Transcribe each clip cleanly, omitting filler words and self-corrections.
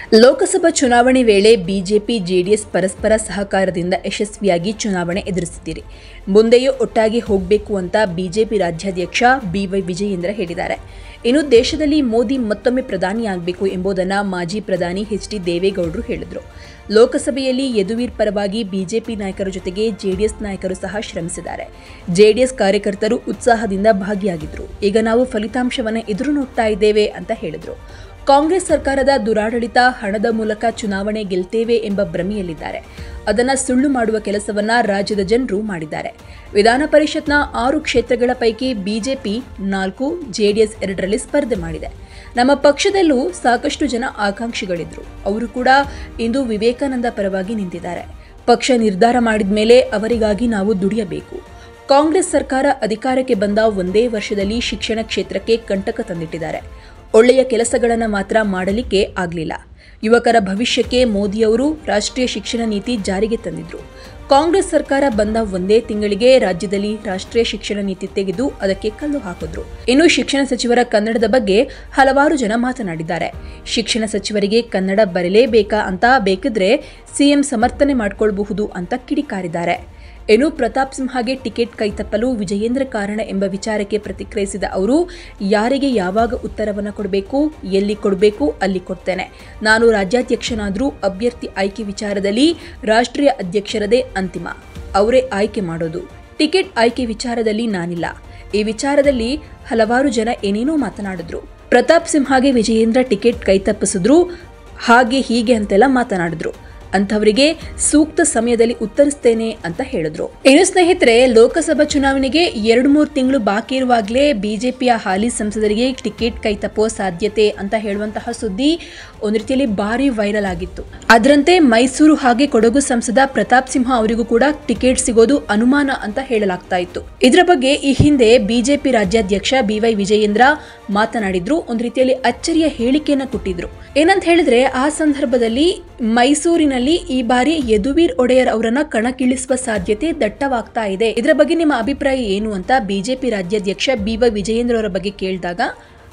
ಲೋಕಸಭಾ ಚುನಾವಣೆ ವೇಳೆ BJP JDS ಪರಸ್ಪರ ಸಹಕಾರದಿಂದ ಯಶಸ್ವಿಯಾಗಿ ಚುನಾವಣೆ ಎದುರಿಸುತ್ತಿದೆ. ಮುಂದೆಯೂ ಒಟ್ಟಾಗಿ ಹೋಗಬೇಕು ಅಂತ ಬಿಜೆಪಿ ರಾಜ್ಯಾಧ್ಯಕ್ಷ ಬಿವೈ ವಿಜಯೇಂದ್ರ ಹೇಳಿದ್ದಾರೆ. ಇನ್ನು ದೇಶದಲ್ಲಿ ಮೋದಿ ಮತ್ತೊಮ್ಮೆ ಪ್ರಧಾನಿಯಾಗಬೇಕು ಎಂಬುದನ್ನು ಮಾಜಿ ಪ್ರಧಾನಿ ಎಚ್ ಡಿ ದೇವೇಗೌಡರು ಹೇಳಿದರು. ಲೋಕಸಭೆಯಲ್ಲಿ ಯದುವೀರ್ ಪರವಾಗಿ ಬಿಜೆಪಿ ನಾಯಕರ ಜೊತೆಗೆ ಜೆಡಿಎಸ್ ನಾಯಕರು ಸಹ ಶ್ರಮಿಸಿದ್ದಾರೆ. ಜೆಡಿಎಸ್ ಕಾರ್ಯಕರ್ತರು ಉತ್ಸಾಹದಿಂದ ಭಾಗಿಯಾಗಿದ್ದರು. ಈಗ ನಾವು ಫಲಿತಾಂಶವನ್ನು ಎದುರು ನೋಡ್ತಾ ಇದ್ದೇವೆ ಅಂತ ಹೇಳಿದರು. ಕಾಂಗ್ರೆಸ್ ಸರ್ಕಾರದ ದುರಾಡಳಿತ, ಹಣದ ಮೂಲಕ ಚುನಾವಣೆ ಗೆಲ್ತೇವೆ ಎಂಬ ಭ್ರಮೆಯಲ್ಲಿದ್ದಾರೆ. ಅದನ್ನು ಸುಳ್ಳು ಮಾಡುವ ಕೆಲಸವನ್ನ ರಾಜ್ಯದ ಜನರು ಮಾಡಿದ್ದಾರೆ. ವಿಧಾನ ಪರಿಷತ್ನ 6 ಕ್ಷೇತ್ರಗಳ ಪೈಕಿ ಬಿಜೆಪಿ 4, ಜೆಡಿಎಸ್ 2ರಲ್ಲಿ ಸ್ಪರ್ಧೆ ಮಾಡಿದೆ. ನಮ್ಮ ಪಕ್ಷದಲ್ಲೂ ಸಾಕಷ್ಟು ಜನ ಆಕಾಂಕ್ಷಿಗಳಿದ್ರು. ಅವರು ಕೂಡ ಇಂದು ವಿವೇಕಾನಂದ ಪರವಾಗಿ ನಿಂತಿದ್ದಾರೆ. ಪಕ್ಷ ನಿರ್ಧಾರ ಮಾಡಿದ ಮೇಲೆ ಅವರಿಗಾಗಿ ನಾವು ದುಡಿಯಬೇಕು. ಕಾಂಗ್ರೆಸ್ ಸರ್ಕಾರ ಅಧಿಕಾರಕ್ಕೆ ಬಂದ ಒಂದೇ ವರ್ಷದಲ್ಲಿ ಶಿಕ್ಷಣ ಕ್ಷೇತ್ರಕ್ಕೆ ಕಂಟಕ ತಂದಿಟ್ಟಿದ್ದಾರೆ. ಒಳ್ಳೆಯ ಕೆಲಸಗಳನ್ನು ಮಾತ್ರ ಮಾಡಲಿಕ್ಕೆ ಆಗಲಿಲ್ಲ. ಯುವಕರ ಭವಿಷ್ಯಕ್ಕೆ ಮೋದಿಯವರು ರಾಷ್ಟ್ರೀಯ ಶಿಕ್ಷಣ ನೀತಿ ಜಾರಿಗೆ ತಂದಿದ್ರು. ಕಾಂಗ್ರೆಸ್ ಸರ್ಕಾರ ಬಂದ ಒಂದೇ ತಿಂಗಳಿಗೆ ರಾಜ್ಯದಲ್ಲಿ ರಾಷ್ಟ್ರೀಯ ಶಿಕ್ಷಣ ನೀತಿ ತೆಗೆದು ಅದಕ್ಕೆ ಕಲ್ಲು ಹಾಕಿದ್ರು. ಇನ್ನು ಶಿಕ್ಷಣ ಸಚಿವರ ಕನ್ನಡದ ಬಗ್ಗೆ ಹಲವಾರು ಜನ ಮಾತನಾಡಿದ್ದಾರೆ. ಶಿಕ್ಷಣ ಸಚಿವರಿಗೆ ಕನ್ನಡ ಬರಲೇಬೇಕಾ ಅಂತ ಬೇಕಿದ್ರೆ ಸಿಎಂ ಸಮರ್ಥನೆ ಮಾಡಿಕೊಳ್ಳಬಹುದು ಅಂತ ಕಿಡಿಕಾರಿದ್ದಾರೆ. ಇನ್ನು ಪ್ರತಾಪ್ ಸಿಂಹಗೆ ಟಿಕೆಟ್ ಕೈತಪ್ಪಲು ವಿಜಯೇಂದ್ರ ಕಾರಣ ಎಂಬ ವಿಚಾರಕ್ಕೆ ಪ್ರತಿಕ್ರಿಯಿಸಿದ ಅವರು, ಯಾರಿಗೆ ಯಾವಾಗ ಉತ್ತರವನ್ನು ಕೊಡಬೇಕು, ಎಲ್ಲಿ ಕೊಡಬೇಕು ಅಲ್ಲಿ ಕೊಡ್ತೇನೆ. ನಾನು ರಾಜ್ಯಾಧ್ಯಕ್ಷನಾದರೂ ಅಭ್ಯರ್ಥಿ ಆಯ್ಕೆ ವಿಚಾರದಲ್ಲಿ ರಾಷ್ಟ್ರೀಯ ಅಧ್ಯಕ್ಷರದೇ ಅಂತಿಮ. ಅವರೇ ಆಯ್ಕೆ ಮಾಡೋದು. ಟಿಕೆಟ್ ಆಯ್ಕೆ ವಿಚಾರದಲ್ಲಿ ನಾನಿಲ್ಲ. ಈ ವಿಚಾರದಲ್ಲಿ ಹಲವಾರು ಜನ ಏನೇನೋ ಮಾತನಾಡಿದ್ರು. ಪ್ರತಾಪ್ ಸಿಂಹಗೆ ವಿಜಯೇಂದ್ರ ಟಿಕೆಟ್ ಕೈತಪ್ಪಿಸಿದ್ರು, ಹಾಗೆ ಹೀಗೆ ಅಂತೆಲ್ಲ ಮಾತನಾಡಿದ್ರು. ಅಂಥವರಿಗೆ ಸೂಕ್ತ ಸಮಯದಲ್ಲಿ ಉತ್ತರಿಸ್ತೇನೆ ಅಂತ ಹೇಳಿದ್ರು. ಇನ್ನು ಸ್ನೇಹಿತರೆ, ಲೋಕಸಭಾ ಚುನಾವಣೆಗೆ 2-3 ತಿಂಗಳು ಬಾಕಿ ಇರುವಾಗಲೇ ಬಿಜೆಪಿಯ ಹಾಲಿ ಸಂಸದರಿಗೆ ಟಿಕೆಟ್ ಕೈತಪ್ಪುವ ಸಾಧ್ಯತೆ ಅಂತ ಹೇಳುವಂತಹ ಸುದ್ದಿ ಒಂದು ರೀತಿಯಲ್ಲಿ ಭಾರಿ ವೈರಲ್ ಆಗಿತ್ತು. ಅದರಂತೆ ಮೈಸೂರು ಹಾಗೆ ಕೊಡಗು ಸಂಸದ ಪ್ರತಾಪ್ ಸಿಂಹ ಅವರಿಗೂ ಕೂಡ ಟಿಕೆಟ್ ಸಿಗೋದು ಅನುಮಾನ ಅಂತ ಹೇಳಲಾಗ್ತಾ ಇತ್ತು. ಇದರ ಬಗ್ಗೆ ಈ ಹಿಂದೆ ಬಿಜೆಪಿ ರಾಜ್ಯಾಧ್ಯಕ್ಷ ಬಿವೈ ವಿಜಯೇಂದ್ರ ಮಾತನಾಡಿದ್ರು. ಒಂದು ರೀತಿಯಲ್ಲಿ ಅಚ್ಚರಿಯ ಹೇಳಿಕೆಯನ್ನು ಕೊಟ್ಟಿದ್ರು. ಏನಂತ ಹೇಳಿದ್ರೆ, ಆ ಸಂದರ್ಭದಲ್ಲಿ ಮೈಸೂರಿನಲ್ಲಿ ಈ ಬಾರಿ ಯದುವೀರ್ ಒಡೆಯರ್ ಅವರನ್ನ ಕಣಕ್ಕಿಳಿಸುವ ಸಾಧ್ಯತೆ ದಟ್ಟವಾಗ್ತಾ ಇದೆ. ಇದರ ಬಗ್ಗೆ ನಿಮ್ಮ ಅಭಿಪ್ರಾಯ ಏನು ಅಂತ ಬಿಜೆಪಿ ರಾಜ್ಯಾಧ್ಯಕ್ಷ ಬಿವೈ ವಿಜಯೇಂದ್ರ ಅವರ ಬಗ್ಗೆ ಕೇಳಿದಾಗ,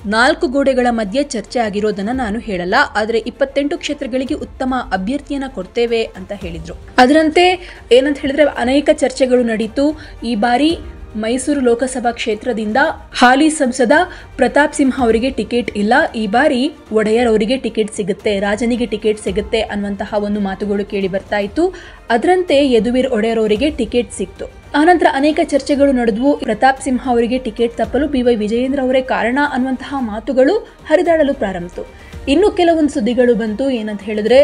4 ಗೋಡೆಗಳ ಮಧ್ಯೆ ಚರ್ಚೆ ಆಗಿರೋದನ್ನ ನಾನು ಹೇಳಲ್ಲ, ಆದರೆ 28 ಕ್ಷೇತ್ರಗಳಿಗೆ ಉತ್ತಮ ಅಭ್ಯರ್ಥಿಯನ್ನ ಕೊಡ್ತೇವೆ ಅಂತ ಹೇಳಿದ್ರು. ಅದರಂತೆ ಏನಂತ ಹೇಳಿದ್ರೆ, ಅನೇಕ ಚರ್ಚೆಗಳು ನಡೀತು. ಈ ಬಾರಿ ಮೈಸೂರು ಲೋಕಸಭಾ ಕ್ಷೇತ್ರದಿಂದ ಹಾಲಿ ಸಂಸದ ಪ್ರತಾಪ್ ಸಿಂಹ ಅವರಿಗೆ ಟಿಕೆಟ್ ಇಲ್ಲ. ಈ ಬಾರಿ ಒಡೆಯರ್ ಅವರಿಗೆ ಟಿಕೆಟ್ ಸಿಗುತ್ತೆ, ರಾಜನಿಗೆ ಟಿಕೆಟ್ ಸಿಗುತ್ತೆ ಅನ್ನುವಂತಹ ಒಂದು ಮಾತುಗಳು ಕೇಳಿ ಬರ್ತಾ ಇತ್ತು. ಅದರಂತೆ ಯದುವೀರ್ ಒಡೆಯರ್ ಅವರಿಗೆ ಟಿಕೆಟ್ ಸಿಕ್ತು. ಆನಂತರ ಅನೇಕ ಚರ್ಚೆಗಳು ನಡೆದವು. ಪ್ರತಾಪ್ ಸಿಂಹ ಅವರಿಗೆ ಟಿಕೆಟ್ ತಪ್ಪಲು ಬಿವೈ ವಿಜಯೇಂದ್ರ ಅವರೇ ಕಾರಣ ಅನ್ನುವಂತಹ ಮಾತುಗಳು ಹರಿದಾಡಲು ಪ್ರಾರಂಭಿಸಿತು. ಇನ್ನು ಕೆಲವೊಂದು ಸುದ್ದಿಗಳು ಬಂತು. ಏನಂತ ಹೇಳಿದ್ರೆ,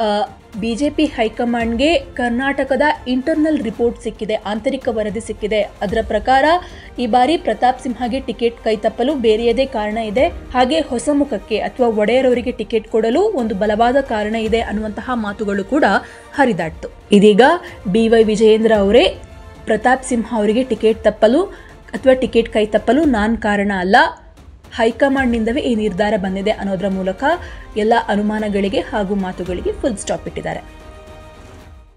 ಬಿಜೆಪಿ ಹೈಕಮಾಂಡ್ಗೆ ಕರ್ನಾಟಕದ ಇಂಟರ್ನಲ್ ರಿಪೋರ್ಟ್ ಸಿಕ್ಕಿದೆ, ಆಂತರಿಕ ವರದಿ ಸಿಕ್ಕಿದೆ. ಅದರ ಪ್ರಕಾರ ಈ ಬಾರಿ ಪ್ರತಾಪ್ ಸಿಂಹಗೆ ಟಿಕೆಟ್ ಕೈತಪ್ಪಲು ಬೇರೆಯದೇ ಕಾರಣ ಇದೆ. ಹಾಗೆ ಹೊಸ ಮುಖಕ್ಕೆ ಅಥವಾ ಒಡೆಯರ್ ಅವರಿಗೆ ಟಿಕೆಟ್ ಕೊಡಲು ಒಂದು ಬಲವಾದ ಕಾರಣ ಇದೆ ಅನ್ನುವಂತಹ ಮಾತುಗಳು ಕೂಡ ಹರಿದಾಡ್ತು. ಇದೀಗ ಬಿವೈ ವಿಜಯೇಂದ್ರ ಅವರೇ ಪ್ರತಾಪ್ ಸಿಂಹ ಅವರಿಗೆ ಟಿಕೆಟ್ ತಪ್ಪಲು ಅಥವಾ ಟಿಕೆಟ್ ಕೈತಪ್ಪಲು ನಾನು ಕಾರಣ ಅಲ್ಲ, ಹೈಕಮಾಂಡ್ನಿಂದವೇ ಈ ನಿರ್ಧಾರ ಬಂದಿದೆ ಅನ್ನೋದರ ಮೂಲಕ ಎಲ್ಲ ಅನುಮಾನಗಳಿಗೆ ಹಾಗೂ ಮಾತುಗಳಿಗೆ ಫುಲ್ ಸ್ಟಾಪ್ ಇಟ್ಟಿದ್ದಾರೆ.